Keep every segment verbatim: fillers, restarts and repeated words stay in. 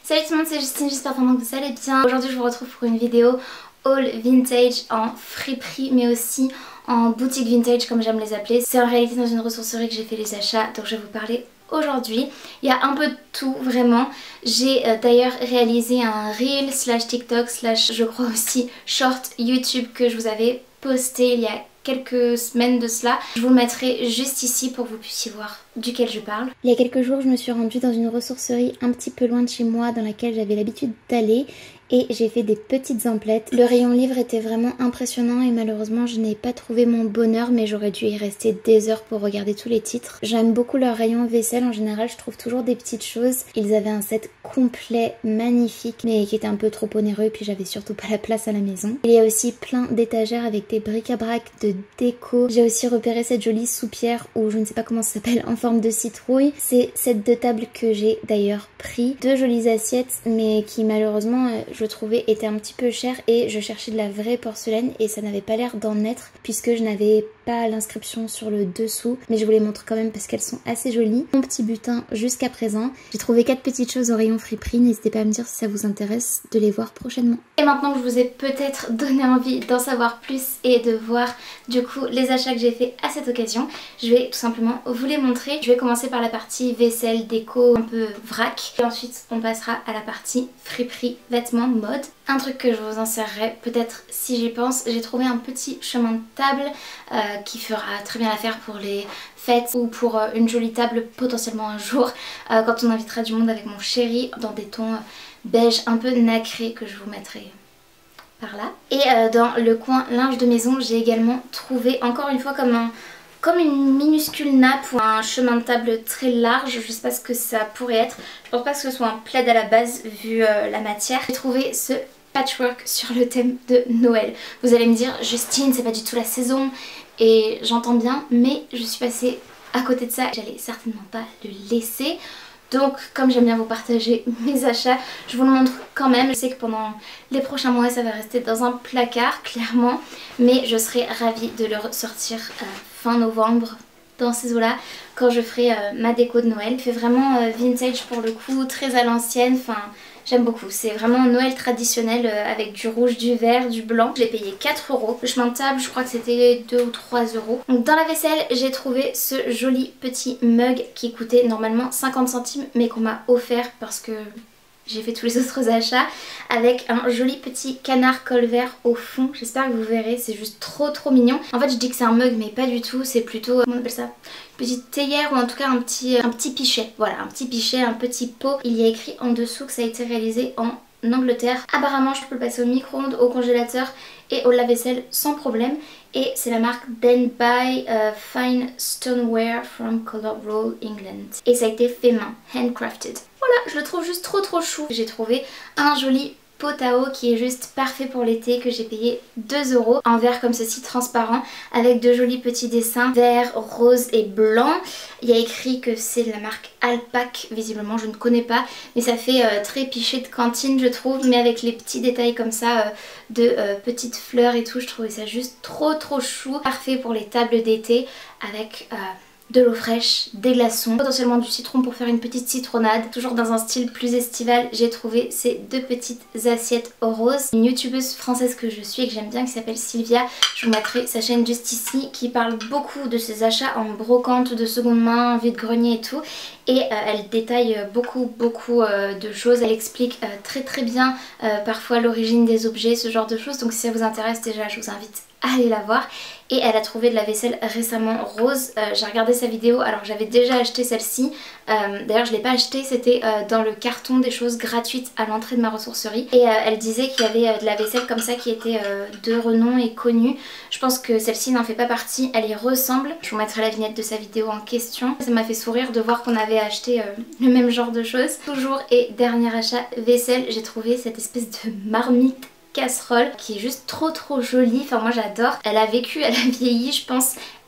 Salut tout le monde, c'est Justine, j'espère vraiment que vous allez bien. Aujourd'hui je vous retrouve pour une vidéo haul vintage en friperie mais aussi en boutique vintage comme j'aime les appeler. C'est en réalité dans une ressourcerie que j'ai fait les achats, donc je vais vous parler aujourd'hui. Il y a un peu de tout vraiment. J'ai euh, d'ailleurs réalisé un reel slash TikTok slash je crois aussi short YouTube que je vous avais posté il y a quelques semaines de cela. Je vous le mettrai juste ici pour que vous puissiez voir duquel je parle. Il y a quelques jours je me suis rendue dans une ressourcerie un petit peu loin de chez moi dans laquelle j'avais l'habitude d'aller et j'ai fait des petites emplettes. Le rayon livre était vraiment impressionnant et malheureusement je n'ai pas trouvé mon bonheur, mais j'aurais dû y rester des heures pour regarder tous les titres. J'aime beaucoup leur rayon vaisselle, en général je trouve toujours des petites choses. Ils avaient un set complet magnifique mais qui était un peu trop onéreux et puis j'avais surtout pas la place à la maison. Il y a aussi plein d'étagères avec des bric-à-brac de déco. J'ai aussi repéré cette jolie soupière ou je ne sais pas comment ça s'appelle en forme de citrouille. C'est cette de table que j'ai d'ailleurs pris. Deux jolies assiettes mais qui malheureusement je trouvais étaient un petit peu chères et je cherchais de la vraie porcelaine et ça n'avait pas l'air d'en être puisque je n'avais pas l'inscription sur le dessous, mais je vous les montre quand même parce qu'elles sont assez jolies. Mon petit butin jusqu'à présent. J'ai trouvé quatre petites choses au rayon friperie, n'hésitez pas à me dire si ça vous intéresse de les voir prochainement. Et maintenant que je vous ai peut-être donné envie d'en savoir plus et de voir du coup les achats que j'ai fait à cette occasion, je vais tout simplement vous les montrer. Je vais commencer par la partie vaisselle, déco, un peu vrac et ensuite on passera à la partie friperie, vêtements, mode. Un truc que je vous insérerai peut-être si j'y pense, j'ai trouvé un petit chemin de table euh, qui fera très bien l'affaire pour les fêtes ou pour euh, une jolie table potentiellement un jour euh, quand on invitera du monde avec mon chéri dans des tons euh, beige un peu nacrés que je vous mettrai par là. Et euh, dans le coin linge de maison j'ai également trouvé encore une fois comme un comme une minuscule nappe ou un chemin de table très large, je sais pas ce que ça pourrait être. Je pense pas que ce soit un plaid à la base vu euh, la matière. J'ai trouvé ce patchwork sur le thème de Noël. Vous allez me dire Justine c'est pas du tout la saison et j'entends bien mais je suis passée à côté de ça. J'allais certainement pas le laisser. Donc comme j'aime bien vous partager mes achats, je vous le montre quand même. Je sais que pendant les prochains mois ça va rester dans un placard clairement, mais je serai ravie de le ressortir euh, fin novembre dans ces eaux là quand je ferai euh, ma déco de Noël. Il fait vraiment euh, vintage pour le coup, très à l'ancienne, enfin j'aime beaucoup. C'est vraiment Noël traditionnel euh, avec du rouge, du vert, du blanc. Je l'ai payé quatre euros. Le chemin de table je crois que c'était deux ou trois euros. Donc dans la vaisselle j'ai trouvé ce joli petit mug qui coûtait normalement cinquante centimes mais qu'on m'a offert parce que j'ai fait tous les autres achats, avec un joli petit canard col vert au fond. J'espère que vous verrez, c'est juste trop trop mignon. En fait je dis que c'est un mug mais pas du tout, c'est plutôt, comment on appelle ça, une petite théière ou en tout cas un petit, un petit pichet. Voilà, un petit pichet, un petit pot. Il y a écrit en dessous que ça a été réalisé en Angleterre. Apparemment je peux le passer au micro-ondes, au congélateur et au lave-vaisselle sans problème. Et c'est la marque Denby uh, Fine Stoneware from Colour Roll England. Et ça a été fait main, handcrafted. Voilà, je le trouve juste trop trop chou. J'ai trouvé un joli pot à eau qui est juste parfait pour l'été que j'ai payé deux euros en verre comme ceci transparent avec de jolis petits dessins vert, rose et blanc. Il y a écrit que c'est de la marque Alpac, visiblement je ne connais pas, mais ça fait euh, très pichet de cantine je trouve, mais avec les petits détails comme ça euh, de euh, petites fleurs et tout, je trouvais ça juste trop trop chou. Parfait pour les tables d'été avec... Euh, de l'eau fraîche, des glaçons, potentiellement du citron pour faire une petite citronnade. Toujours dans un style plus estival, j'ai trouvé ces deux petites assiettes au rose. Une youtubeuse française que je suis et que j'aime bien qui s'appelle Sylvia, je vous mettrai sa chaîne juste ici, qui parle beaucoup de ses achats en brocante de seconde main, vide-grenier et tout. Et euh, elle détaille beaucoup beaucoup euh, de choses, elle explique euh, très très bien euh, parfois l'origine des objets, ce genre de choses. Donc si ça vous intéresse déjà je vous invite à aller la voir. Et elle a trouvé de la vaisselle récemment rose. Euh, j'ai regardé sa vidéo alors j'avais déjà acheté celle-ci. Euh, D'ailleurs je ne l'ai pas acheté, c'était euh, dans le carton des choses gratuites à l'entrée de ma ressourcerie. Et euh, elle disait qu'il y avait euh, de la vaisselle comme ça qui était euh, de renom et connue. Je pense que celle-ci n'en fait pas partie, elle y ressemble. Je vous mettrai la vignette de sa vidéo en question. Ça m'a fait sourire de voir qu'on avait acheté euh, le même genre de choses. Toujours et dernier achat vaisselle, j'ai trouvé cette espèce de marmite casserole qui est juste trop trop jolie, enfin moi j'adore. Elle a vécu, elle a vieilli je pense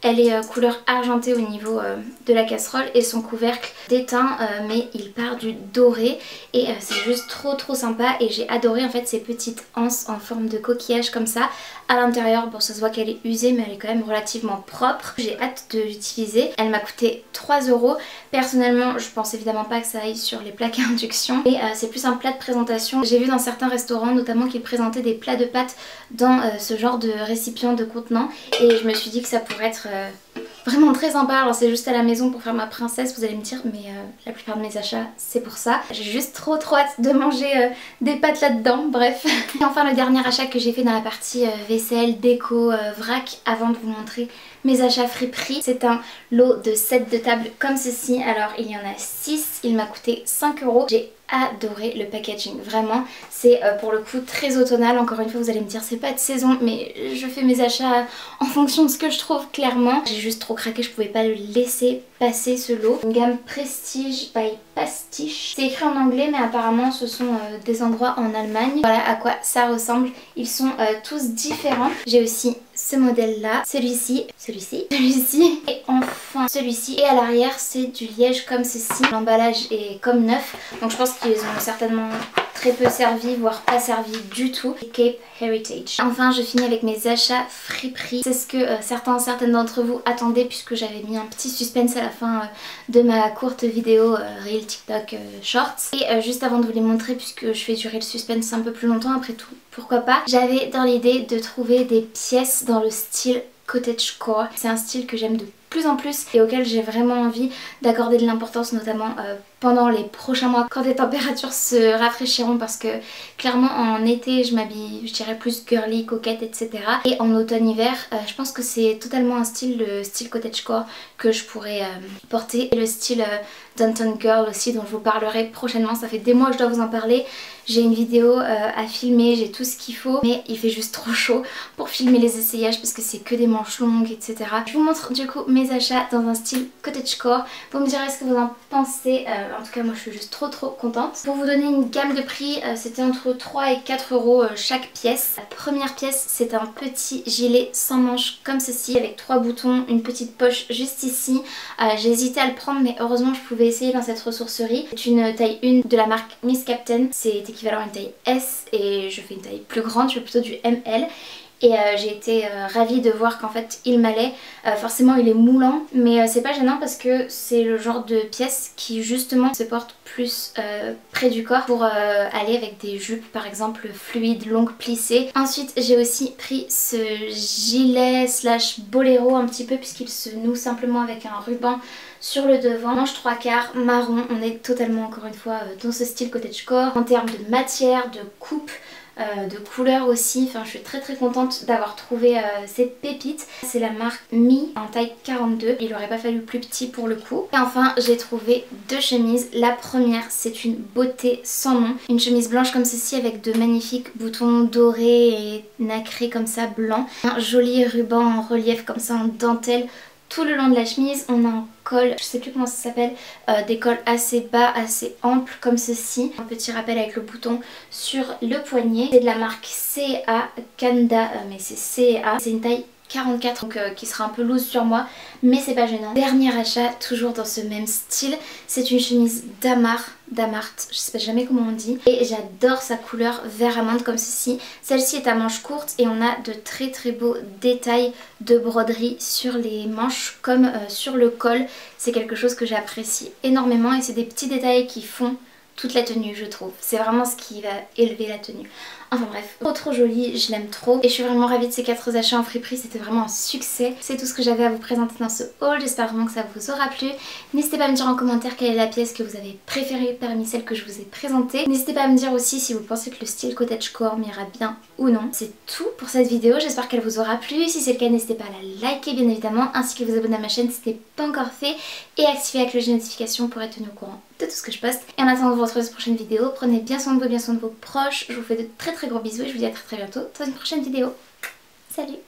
Elle est euh, couleur argentée au niveau euh, de la casserole et son couvercle d'étain euh, mais il part du doré et euh, c'est juste trop trop sympa et j'ai adoré en fait ces petites anses en forme de coquillage comme ça. À l'intérieur, bon ça se voit qu'elle est usée mais elle est quand même relativement propre. J'ai hâte de l'utiliser. Elle m'a coûté trois euros. Personnellement je pense évidemment pas que ça aille sur les plaques à induction et euh, c'est plus un plat de présentation. J'ai vu dans certains restaurants notamment qu'ils présentaient des plats de pâtes dans euh, ce genre de récipient de contenant et je me suis dit que ça pourrait être euh, vraiment très sympa. Alors c'est juste à la maison pour faire ma princesse, vous allez me dire, mais euh, la plupart de mes achats c'est pour ça. J'ai juste trop trop hâte de manger euh, des pâtes là-dedans, bref. Et enfin le dernier achat que j'ai fait dans la partie euh, vaisselle, déco, euh, vrac, avant de vous montrer mes achats friperie, c'est un lot de sets de table comme ceci. Alors il y en a six, il m'a coûté cinq euros. J'ai adoré le packaging, vraiment c'est euh, pour le coup très automnal. Encore une fois vous allez me dire c'est pas de saison mais je fais mes achats en fonction de ce que je trouve clairement. J'ai juste trop craqué, je pouvais pas le laisser passer ce lot. Une gamme Prestige by Pastiche. C'est écrit en anglais mais apparemment ce sont euh, des endroits en Allemagne. Voilà à quoi ça ressemble. Ils sont euh, tous différents. J'ai aussi ce modèle là, celui-ci, celui-ci, celui-ci et enfin celui-ci. Et à l'arrière c'est du liège comme ceci. L'emballage est comme neuf donc je pense qu'ils ont certainement très peu servi, voire pas servi du tout. Cape Heritage. Enfin je finis avec mes achats friperie. C'est ce que euh, certains, certaines d'entre vous attendaient puisque j'avais mis un petit suspense à la fin euh, de ma courte vidéo euh, Reel TikTok euh, Shorts. Et euh, juste avant de vous les montrer, puisque je fais durer le suspense un peu plus longtemps après tout, pourquoi pas, j'avais dans l'idée de trouver des pièces dans le style cottagecore. C'est un style que j'aime de plus en plus et auquel j'ai vraiment envie d'accorder de l'importance, notamment euh, pendant les prochains mois quand les températures se rafraîchiront, parce que clairement en été je m'habille je dirais plus girly, coquette, etc. Et en automne-hiver euh, je pense que c'est totalement un style, le style cottagecore que je pourrais euh, porter. Et le style euh, Downtown Girl aussi dont je vous parlerai prochainement, ça fait des mois que je dois vous en parler. J'ai une vidéo euh, à filmer, j'ai tout ce qu'il faut mais il fait juste trop chaud pour filmer les essayages parce que c'est que des manches longues, etc. Je vous montre du coup mes achats dans un style cottagecore. Vous me direz ce que vous en pensez. Euh, en tout cas moi je suis juste trop trop contente. Pour vous donner une gamme de prix, euh, c'était entre trois et quatre euros euh, chaque pièce. La première pièce c'est un petit gilet sans manches comme ceci avec trois boutons, une petite poche juste ici. Euh, j'ai hésité à le prendre mais heureusement je pouvais essayer dans cette ressourcerie. C'est une taille un de la marque Miss Captain. C'est équivalent à une taille S et je fais une taille plus grande, je fais plutôt du M L. Et euh, j'ai été euh, ravie de voir qu'en fait il m'allait. Euh, forcément il est moulant mais euh, c'est pas gênant parce que c'est le genre de pièce qui justement se porte plus euh, près du corps pour euh, aller avec des jupes par exemple fluides, longues, plissées. Ensuite j'ai aussi pris ce gilet slash boléro un petit peu puisqu'il se noue simplement avec un ruban sur le devant. Manche trois quarts marron, on est totalement encore une fois euh, dans ce style cottagecore. En termes de matière, de coupe, Euh, de couleur aussi, enfin je suis très très contente d'avoir trouvé euh, cette pépite. C'est la marque Mi en taille quarante-deux, il aurait pas fallu plus petit pour le coup. Et enfin j'ai trouvé deux chemises. La première c'est une beauté sans nom, une chemise blanche comme ceci avec de magnifiques boutons dorés et nacrés comme ça blancs, un joli ruban en relief comme ça en dentelle tout le long de la chemise. On a un col, je sais plus comment ça s'appelle, euh, des cols assez bas, assez amples comme ceci. Un petit rappel avec le bouton sur le poignet. C'est de la marque C A Canada, euh, mais c'est C A. C'est une taille quarante-quatre donc euh, qui sera un peu loose sur moi mais c'est pas gênant. Dernier achat toujours dans ce même style, c'est une chemise Damar, Damart, je sais pas jamais comment on dit, et j'adore sa couleur vert amande comme ceci. Celle-ci est à manches courtes et on a de très très beaux détails de broderie sur les manches comme euh, sur le col. C'est quelque chose que j'apprécie énormément et c'est des petits détails qui font toute la tenue je trouve. C'est vraiment ce qui va élever la tenue. Enfin bref, trop trop jolie, je l'aime trop et je suis vraiment ravie de ces quatre achats en friperie, c'était vraiment un succès. C'est tout ce que j'avais à vous présenter dans ce haul, j'espère vraiment que ça vous aura plu. N'hésitez pas à me dire en commentaire quelle est la pièce que vous avez préférée parmi celles que je vous ai présentées. N'hésitez pas à me dire aussi si vous pensez que le style cottagecore m'ira bien ou non. C'est tout pour cette vidéo, j'espère qu'elle vous aura plu. Si c'est le cas, n'hésitez pas à la liker bien évidemment, ainsi que vous abonner à ma chaîne si ce n'est pas encore fait et activer la cloche de notification pour être tenu au courant de tout ce que je poste. Et en attendant de vous retrouver dans une prochaine vidéo, prenez bien soin de vous, bien soin de vos proches. Je vous fais de très très gros bisous et je vous dis à très très bientôt dans une prochaine vidéo. Salut!